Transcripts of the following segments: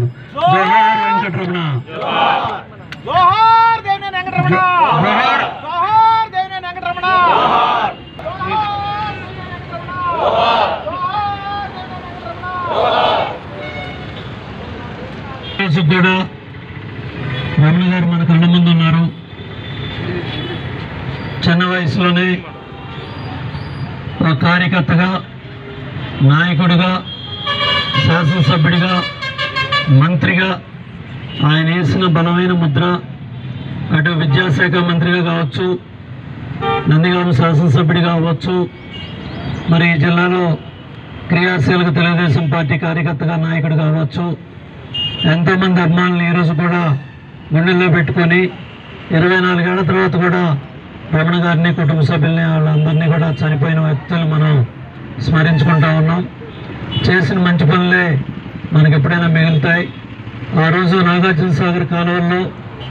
జోహార్ వెంకటరమణ, జోహార్ దేవినేని వెంకటరమణ, జోహార్ జోహార్ దేవినేని వెంకటరమణ, కూడా రమణ గారు మన కళ్ళ ముందు ఉన్నారు. చిన్న వయసులోనే ఒక కార్యకర్తగా, నాయకుడిగా, శాసనసభ్యుడిగా, మంత్రిగా ఆయన వేసిన బలమైన ముద్ర అటు విద్యాశాఖ మంత్రిగా కావచ్చు, నందిగామ శాసనసభ్యుడిగా అవ్వచ్చు, మరి ఈ జిల్లాలో క్రియాశీలక తెలుగుదేశం పార్టీ కార్యకర్తగా, నాయకుడు కావచ్చు. ఎంతోమంది అభిమానులు ఈరోజు కూడా గుండెల్లో పెట్టుకొని 24 ఏళ్ల తర్వాత కూడా రమణ గారిని, కుటుంబ సభ్యుల్ని, వాళ్ళందరినీ కూడా చనిపోయిన వ్యక్తులు మనం స్మరించుకుంటా ఉన్నాం. చేసిన మంచి పనులే మనకి ఎప్పుడైనా మిగులుతాయి. ఆ రోజు నాగార్జున సాగర్ కాలువల్లో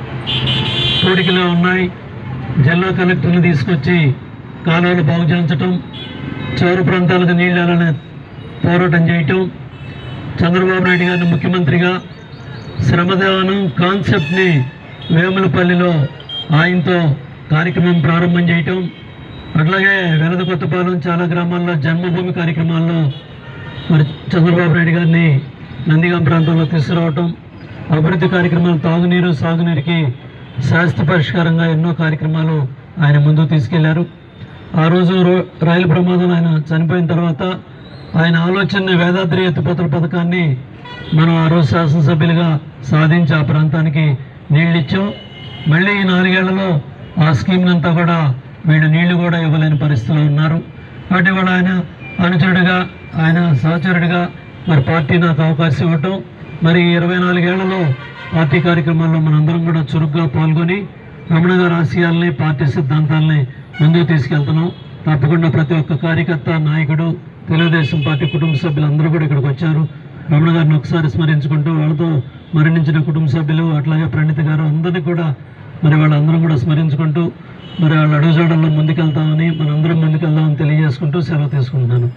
కోడికలో ఉన్నాయి. జిల్లా కలెక్టర్ని తీసుకొచ్చి కాలువలు బాగు చేయించటం, చివరి ప్రాంతాలకు నీళ్ళు వెళ్ళాలని పోరాటం చేయటం, చంద్రబాబు నాయుడు గారిని ముఖ్యమంత్రిగా శ్రమదానం కాన్సెప్ట్ని వేములపల్లిలో ఆయనతో కార్యక్రమం ప్రారంభం చేయటం, అట్లాగే వెలద కొత్తపాలెం చాలా గ్రామాల్లో జన్మభూమి కార్యక్రమాల్లో మరి చంద్రబాబు నాయుడు గారిని నందిగాం ప్రాంతంలో తీసుకురావటం, అభివృద్ధి కార్యక్రమాలు, తాగునీరు, సాగునీరుకి శాశ్వత పరిష్కారంగా ఎన్నో కార్యక్రమాలు ఆయన ముందుకు తీసుకెళ్లారు. ఆ రోజు రైలు ప్రమాదం ఆయన చనిపోయిన తర్వాత ఆయన ఆలోచన వేదాద్రి ఎత్తిపోతల పథకాన్ని మనం ఆ రోజు శాసనసభ్యులుగా సాధించి ఆ ప్రాంతానికి నీళ్ళు ఇచ్చాం. మళ్ళీ ఈ 4 ఏళ్లలో ఆ స్కీమ్నంతా కూడా వీళ్ళు నీళ్లు కూడా ఇవ్వలేని పరిస్థితిలో ఉన్నారు. కాబట్టి కూడా ఆయన అనుచరుడిగా, ఆయన సహచరుడిగా మరి పార్టీ నాకు అవకాశం ఇవ్వటం, మరి 24 ఏళ్లలో పార్టీ కార్యక్రమాల్లో మనందరం కూడా చురుగ్గా పాల్గొని రమణ గారి ఆశయాల్ని, పార్టీ సిద్ధాంతాలని ముందుకు తీసుకెళ్తున్నాం. తప్పకుండా ప్రతి ఒక్క కార్యకర్త, నాయకుడు, తెలుగుదేశం పార్టీ కుటుంబ సభ్యులు అందరూ కూడా ఇక్కడికి వచ్చారు. రమణ గారిని ఒకసారి స్మరించుకుంటూ వాళ్ళతో మరణించిన కుటుంబ సభ్యులు, అట్లాగే ప్రణీత గారు అందరినీ కూడా మరి వాళ్ళందరం కూడా స్మరించుకుంటూ మరి వాళ్ళ అడుగుజాడల్లో ముందుకెళ్తామని, మనందరం ముందుకెళ్దామని తెలియజేసుకుంటూ సెలవు తీసుకుంటున్నాను.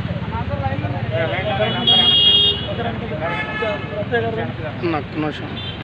నాకు